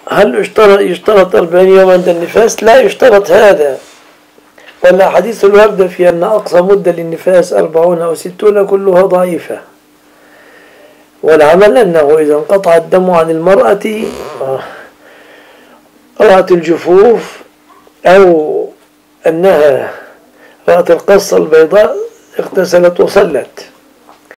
هل يشترط 40 يوم عند النفاس؟ لا يشترط هذا، ولا حديث الوردة في أن أقصى مدة للنفاس 40 أو 60 كلها ضعيفة. والعمل أنه إذا انقطع الدم عن المرأة رأت الجفوف أو أنها رأت القصة البيضاء اغتسلت وصلت.